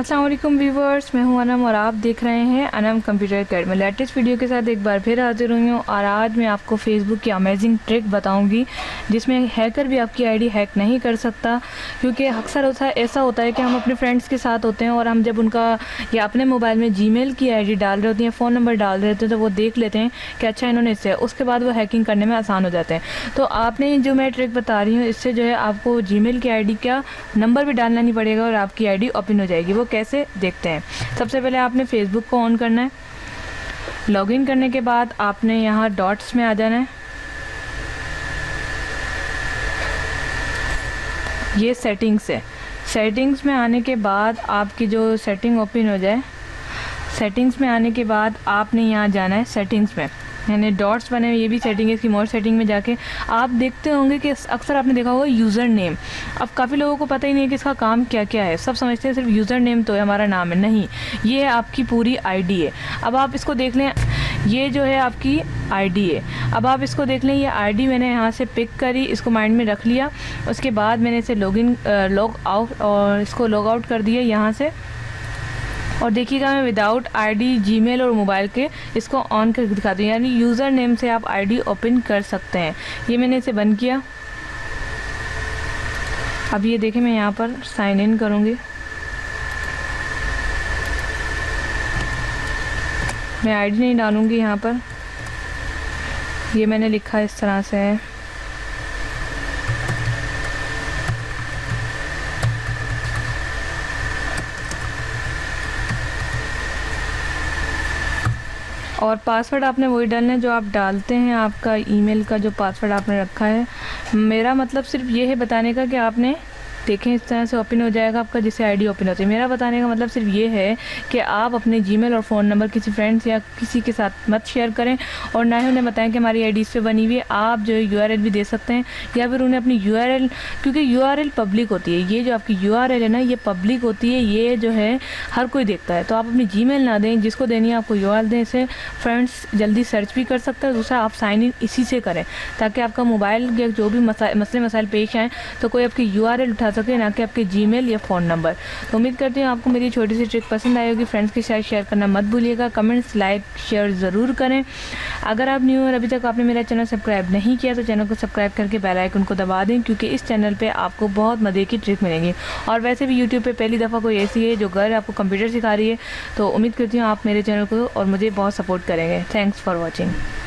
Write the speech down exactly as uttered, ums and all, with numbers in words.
अस्सलाम वालेकुम व्यूवर्स, मैं हूं अनम और आप देख रहे हैं Anam computer academy. Latest video के साथ एक बार फिर हाजिर हुई हूं और आज मैं आपको फेसबुक की अमेजिंग ट्रिक बताऊंगी जिसमें हैकर भी आपकी आईडी हैक नहीं कर सकता। क्योंकि अक्सर होता है ऐसा होता है कि हम अपने फ्रेंड्स के साथ होते हैं और हम जब उनका या अपने मोबाइल में जीमेल की आईडी डाल रहे होती हैं, फ़ोन नंबर डाल रहे होते हैं, तो वो देख लेते हैं कि अच्छा इन्होंने इससे, उसके बाद वो हैकिंग करने में आसान हो जाते हैं। तो आपने जो मैं ट्रिक बता रही हूँ इससे जो है आपको जीमेल की आईडी का नंबर भी डालना नहीं पड़ेगा और आपकी आईडी ओपन हो जाएगी। वो कैसे देखते हैं। सबसे पहले आपने फेसबुक को ऑन करना है। लॉगिन करने के बाद आपने यहाँ डॉट्स में आ जाना है। ये सेटिंग्स है। सेटिंग्स में आने के बाद आपकी जो सेटिंग ओपन हो जाए, सेटिंग्स में आने के बाद आपने यहाँ जाना है सेटिंग्स में, यानी डॉट्स बने हुए, ये भी सेटिंग है। इसकी मोर सेटिंग में जाके आप देखते होंगे कि अक्सर आपने देखा होगा यूज़र नेम। अब काफ़ी लोगों को पता ही नहीं है कि इसका काम क्या क्या है। सब समझते हैं सिर्फ यूज़र नेम तो है हमारा नाम है, नहीं, ये आपकी पूरी आईडी है। अब आप इसको देख लें, ये जो है आपकी आईडी है। अब आप इसको देख लें, ये आईडी मैंने यहाँ से पिक करी, इसको माइंड में रख लिया। उसके बाद मैंने इसे लॉगिन लॉग आउट और इसको लॉग आउट कर दिया यहाँ से। और देखिएगा मैं विदाउट आईडी जीमेल और मोबाइल के इसको ऑन करके दिखाती हूँ, यानी यूज़र नेम से आप आईडी ओपन कर सकते हैं। ये मैंने इसे बंद किया। अब ये देखें, मैं यहाँ पर साइन इन करूँगी। मैं आईडी नहीं डालूँगी यहाँ पर, ये मैंने लिखा इस तरह से है। और पासवर्ड आपने वही डालना है जो आप डालते हैं, आपका ईमेल का जो पासवर्ड आपने रखा है। मेरा मतलब सिर्फ ये है बताने का कि आपने देखें इस तरह से ओपन हो जाएगा आपका, जिससे आईडी ओपन होती है। मेरा बताने का मतलब सिर्फ ये है कि आप अपने जीमेल और फ़ोन नंबर किसी फ्रेंड्स या किसी के साथ मत शेयर करें और ना ही उन्हें बताएं कि हमारी आईडी इस पे बनी हुई है। आप जो है यूआरएल भी दे सकते हैं या फिर उन्हें अपनी यूआरएल, क्योंकि यूआरएल पब्लिक होती है, ये जो आपकी यूआरएल है ना ये पब्लिक होती है, ये जो है हर कोई देखता है। तो आप अपनी जीमेल ना दें, जिसको देनी है आपको यूआरएल दें, इसे फ्रेंड्स जल्दी सर्च भी कर सकते हैं। दूसरा, आप साइन इन इसी से करें ताकि आपका मोबाइल के जो भी मसले मसाइल पेश आएँ तो कोई आपकी यूआरएल उठा सके, ना कि आपके जीमेल या फ़ोन नंबर। तो उम्मीद करती हूँ आपको मेरी छोटी सी ट्रिक पसंद आई होगी। फ्रेंड्स के साथ शेयर करना मत भूलिएगा। कमेंट्स, लाइक, शेयर ज़रूर करें। अगर आप न्यू और अभी तक आपने मेरा चैनल सब्सक्राइब नहीं किया तो चैनल को सब्सक्राइब करके बेल आइकन को दबा दें, क्योंकि इस चैनल पे आपको बहुत मज़े की ट्रिक मिलेंगी। और वैसे भी यूट्यूब पे पहली दफ़ा कोई ऐसी है जो गर्ल आपको कंप्यूटर सिखा रही है, तो उम्मीद करती हूँ आप मेरे चैनल को और मुझे बहुत सपोर्ट करेंगे। Thanks for watching.